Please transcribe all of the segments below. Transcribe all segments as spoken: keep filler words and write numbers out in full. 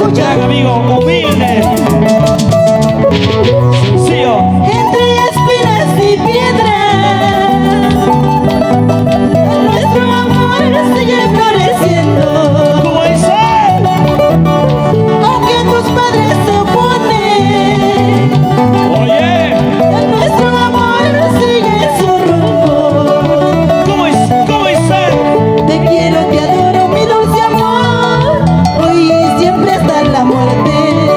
Gran amigo, humilde, sencillo. Entre espinas y piedras, nuestro amor sigue floreciendo. ¿Cómo dice? Aunque tus padres se oponen, Oye, nuestro amor sigue su rumbo. ¿cómo dice? ¿Cómo dice? Te quiero, te adoro, mi dulce amor, hoy y siempre hasta la muerte.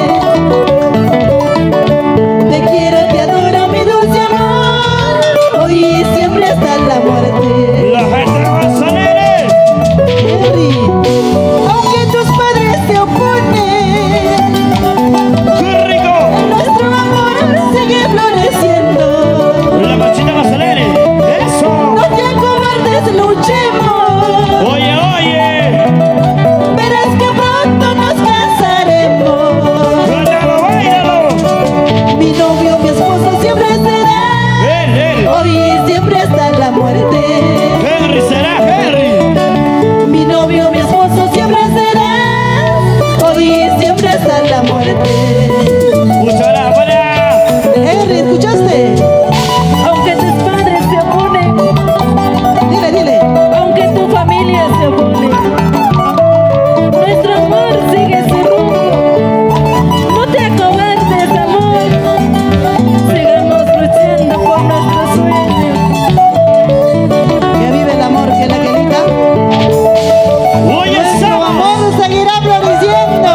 Te quiero, te adoro, mi dulce amor, hoy y siempre hasta la muerte. La gente de Manzanares. Henry, aunque tus padres se oponen, ¡Qué rico! nuestro amor sigue floreciendo. La machita Manzanares. ¡Eso! No te acobardes, luchemos. Oye, oye. Verás que pronto nos casaremos. ¡Báilalo, báilalo! Mi novio, mi esposo siempre será, Él, él. hoy y siempre hasta la muerte. Henry será, Henry. Mi novio, mi esposo siempre será, hoy y siempre hasta la muerte. Escúchala, para. Henry, ¿escuchaste? Aunque tus padres se oponen, Dile, dile. aunque tu familia se opone, nuestro amor sigue su rumbo. No te acobardes, amor, sigamos luchando por nuestros sueños. Que vive el amor, que la quelita. Hoy Nuestro estamos. amor seguirá floreciendo.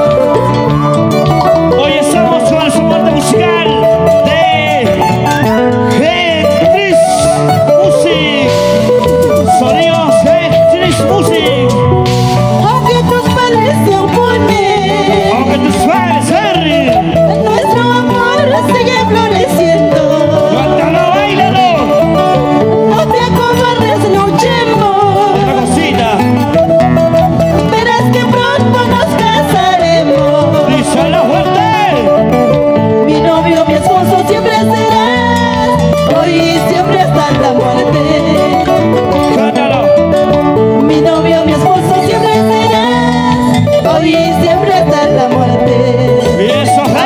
Hoy estamos con el soporte musical de Hendrix Music. Sonidos Hendrix Music. Aunque tus padres se oponen, Aunque tus padres, Henry. nuestro amor sigue floreciendo. Cántalo, bailalo. No te acobardes, luchemos. Una cosita. Verás que pronto nos casaremos. Díselo fuerte. Mi novio, mi esposo siempre serás, hoy y siempre hasta la muerte. Cántalo. Mi novio, mi esposo siempre serás, hoy y siempre hasta la muerte. Y eso,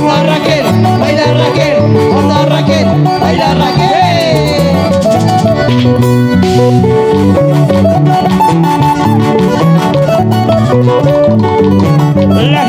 Onda Raquel, baila Raquel, onda Raquel, baila Raquel. La